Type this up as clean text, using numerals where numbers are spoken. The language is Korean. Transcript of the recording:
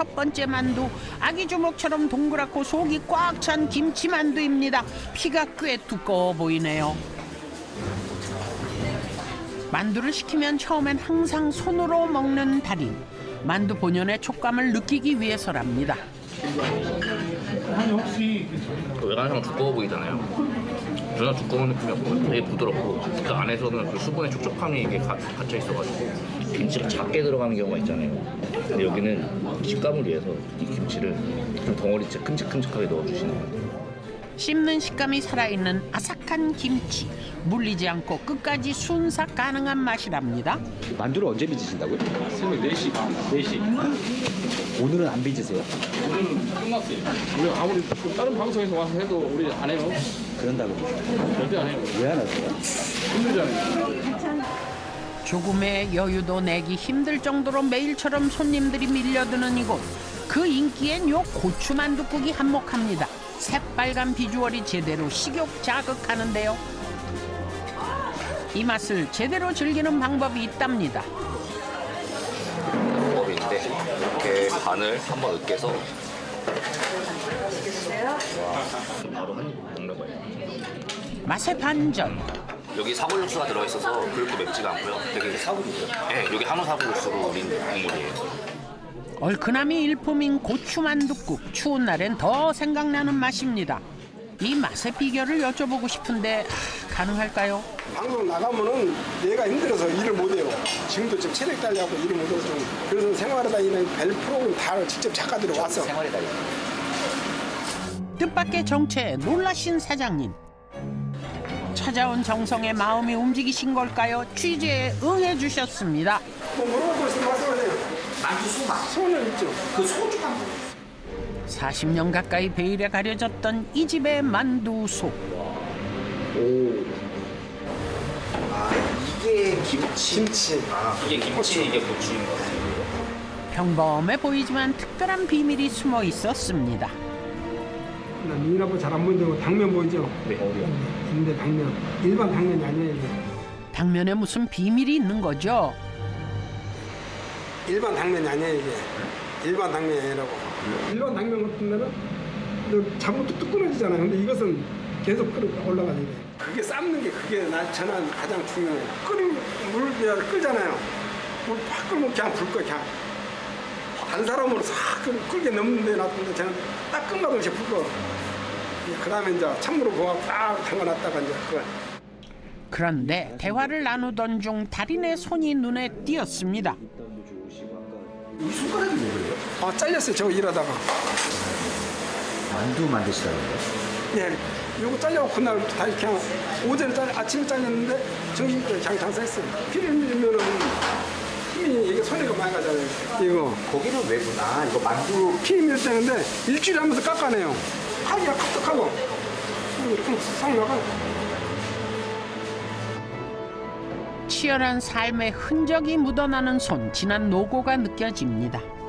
첫 번째 만두, 아기 주먹처럼 동그랗고 속이 꽉 찬 김치 만두입니다. 피가 꽤 두꺼워 보이네요. 만두를 시키면 처음엔 항상 손으로 먹는 달인. 만두 본연의 촉감을 느끼기 위해서랍니다. 외관상 두꺼워 보이잖아요. 전혀 두꺼운 느낌이 없고 되게 부드럽고 그 안에서는 그 수분의 촉촉함이 이게 갇혀 있어가지고 김치가 작게 들어가는 경우가 있잖아요. 근데 여기는 식감을 위해서 이 김치를 좀 덩어리째 큼직큼직하게 넣어주시는 거예요. 씹는 식감이 살아있는 아삭한 김치. 물리지 않고 끝까지 순삭 가능한 맛이랍니다. 만두를 언제 빚으신다고요? 새벽 4시 반, 4시. 오늘은 안 빚으세요? 오늘은 끝났어요. 우리 아무리 다른 방송에서 와서 해도 우리 안 해요. 그런다고. 절대 안 해요. 왜 안 하세요? 힘들잖아요. 조금의 여유도 내기 힘들 정도로 매일처럼 손님들이 밀려드는 이곳. 그 인기엔 요 고추 만둣국이 한몫합니다. 새빨간 비주얼이 제대로 식욕 자극하는데요. 이 맛을 제대로 즐기는 방법이 있답니다. 방법인데 이렇게 간을 한번 으깨서 바로 한 입 먹는 거예요. 맛의 반전. 여기 사골 육수가 들어있어서 그렇게 맵지가 않고요. 되게 사골이죠. 네, 여기 한우 사골 육수로 우린 국물이에요. 얼큰함이 일품인 고추 만둣국. 추운 날엔 더 생각나는 맛입니다. 이 맛의 비결을 여쭤보고 싶은데 가능할까요? 방송 나가면은 내가 힘들어서 일을 못해요. 지금도 좀 체력 달려고 일을 못해서 좀. 그래서 생활하다 이런 별 프로그램 다 직접 작가들이 왔어. 생활이 달라요. 뜻밖의 정체에 놀라신 사장님. 찾아온 정성에 마음이 움직이신 걸까요? 취재에 응해주셨습니다. 뭐 물어보고 있으면 말씀하세요. 만두 소맛. 소는 있죠. 그 소주 만두. 40년 가까이 베일에 가려졌던 이 집의 만두소. 오. 아, 이게 김치. 아, 이게 김치, 이게 고추인 것 같아요. 평범해 보이지만 특별한 비밀이 숨어 있었습니다. 눈이라고 잘 안 보이는데 당면 보이죠? 네. 근데 당면 일반 당면이 아니에요. 이게. 당면에 무슨 비밀이 있는 거죠? 일반 당면이 아니에요 이게. 일반 당면이 아니라고. 일반 당면 같은 데는 잡으면 뚝뚝 끊어지잖아요. 근데 이것은 계속 올라가야 돼. 그게 삶는 게 그게 저는 가장 중요해요. 물 끓잖아요. 물 팍 끓으면 그냥 불 꺼 그냥. 한 사람으로 싹 끓게 넣는데 놨는데 저는 딱 끝나듯이 불 꺼. 그 다음에 이제 찬물로 부어 딱 담가놨다가 이제 그걸. 그런데 대화를 나누던 중 달인의 손이 눈에 띄었습니다. 이 손가락이 뭐예요? 아 잘렸어요. 저 일하다가. 만두 만드시라는 거예요? 예. 요거 잘려고 그날 다 그냥 오전에 아침에 잘렸는데 점심때 그냥 장사했어요. 피를 밀면은 힘이 이게 손해가 많이 가잖아요. 이거. 거기는 왜구나. 이거 만두 피 밀 때는데 일주일에 한 번씩 깎아내요. 하기가 깍둑하고 이렇게 싹 나가. 치열한 삶의 흔적이 묻어나는 손, 진한 노고가 느껴집니다.